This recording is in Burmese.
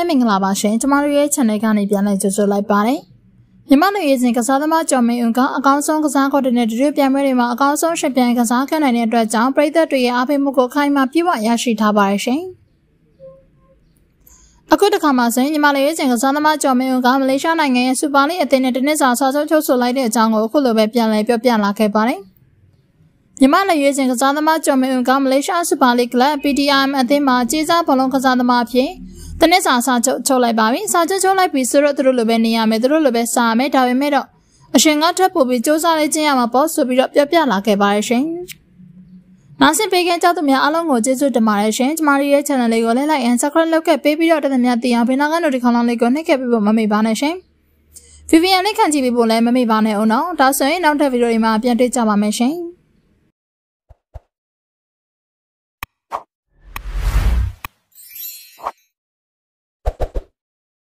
မင်္ဂလာပါရှင်ကျမတို့ရဲ့ channel ကနေပြန်လည်ကြိုဆိုလိုက်ပါတယ်မြန်မာလူရေးစဉ်ကစားသမားကျော်မင်းဦးကအကောင်းဆုံးကစားကွက်တွေနဲ့တွေ့ပြိုင်ပွဲတွေမှာအကောင်းဆုံးရှင်ပြိုင်ကစားခဲ့နိုင်တဲ့အတွက်ကြောင့်ပရိသတ်တွေရဲ့အားပေးမှုကိုခိုင်မာပြည့်ဝရရှိထားပါတယ်ရှင်အခုတစ်ခါမှဆိုရင်မြန်မာလူရေးစဉ်ကစားသမားကျော်မင်းဦးကမလေးရှားနိုင်ငံရဲ့စူပါလိအသင်းနဲ့တနစ်စာဆောက်ချုပ်ချုပ်ဆိုလိုက်တဲ့အကြောင်းကိုအခုလိုပဲပြန်လည်ပြောပြလာခဲ့ပါတယ်မြန်မာလူရေးစဉ်ကစားသမားကျော်မင်းဦးကမလေးရှားစူပါလိကလပ် PTRM အသင်းမှာကြီးစားဘောလုံးကစားသမားအဖြစ်တနစ်စာချုပ်လိုက်ပါပြီစာချုပ်လိုက်ပြီးဆိုတော့သူတို့လိုပဲနေရမယ်သူတို့လိုပဲစားမယ်ဒါပေမဲ့တော့အရှင်ကထပ်ပို့ပြီးစူးစမ်းလေ့ကျင့်ရမှာပေါ့ဆိုပြီးတော့ပြောပြလာခဲ့ပါတယ်ရှင်နောက်ဆက်ပေးခင်ကြောက်သူများအားလုံးကိုကျေးဇူးတင်ပါတယ်ရှင်ကျမတို့ရဲ့ channel လေးကိုလည်း like and subscribe လုပ်ခဲ့ပေးပြီးတော့တကယ်များသိအောင်ဘေးနားက notification လေးကိုနှိပ်ခဲ့ပြီးဖို့မမေ့ပါနဲ့ရှင် VPN လေးခံကြည့်ပြီးဖို့လည်းမမေ့ပါနဲ့အောင်နော်ဒါဆိုရင်နောက်ထပ်ဗီဒီယိုတွေမှာပြန်တွေ့ကြပါမယ်ရှင်